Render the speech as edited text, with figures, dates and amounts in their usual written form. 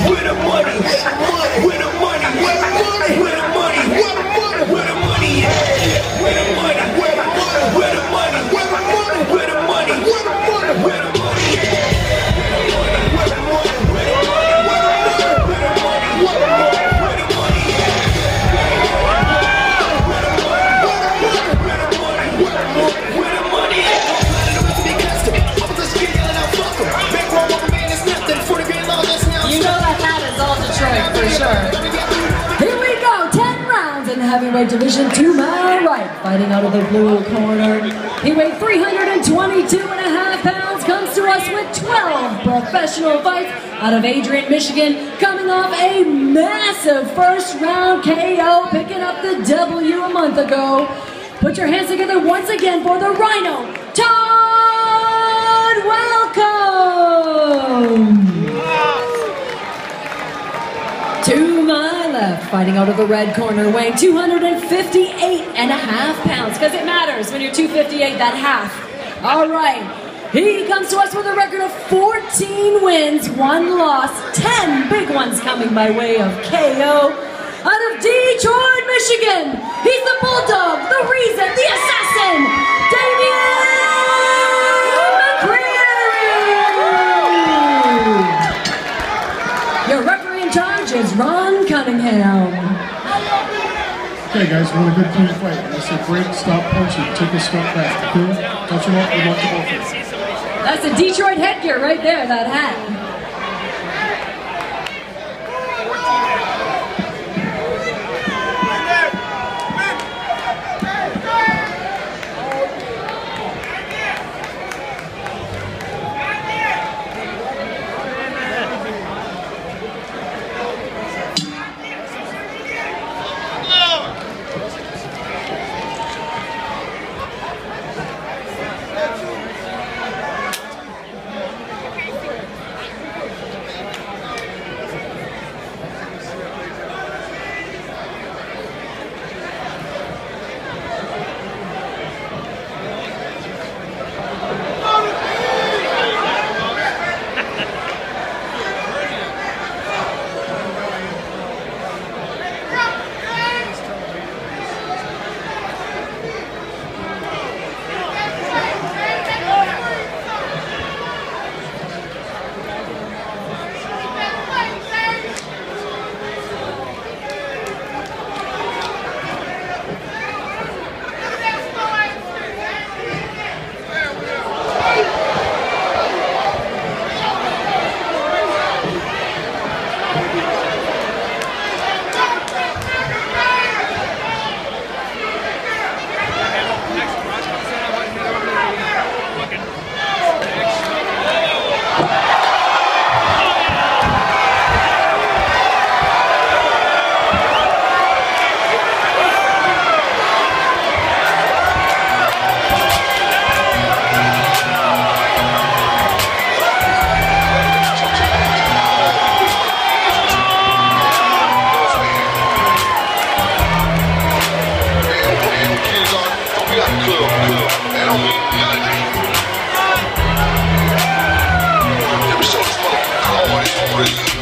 Where the money? Where the money? Where the money? Where the money? Where the money? Where the money? Where the money? Where the money? Where the money? Where the money? Where the money? Where the money? Where the money? For sure. Here we go, 10 rounds in the heavyweight division. To my right, fighting out of the blue corner. He weighed 322.5 pounds, comes to us with 12 professional fights out of Adrian, Michigan, coming off a massive first round KO, picking up the W a month ago. Put your hands together once again for the Rhino, Todd Welcome! To my left, fighting out of the red corner, weighing 258.5 pounds, because it matters when you're 258, that half. All right, he comes to us with a record of 14 wins, 1 loss, 10 big ones coming by way of KO. Out of Detroit, Michigan, he's the Bulldog, the Reason, the Assassin, Damian McCreary! Your referee in charge is Ron Cunningham. Okay guys, really good clean fight. I said break, stop, punching, take a step back, okay? Touch him up, we want to both of them. That's a Detroit headgear right there, that hat. Prison.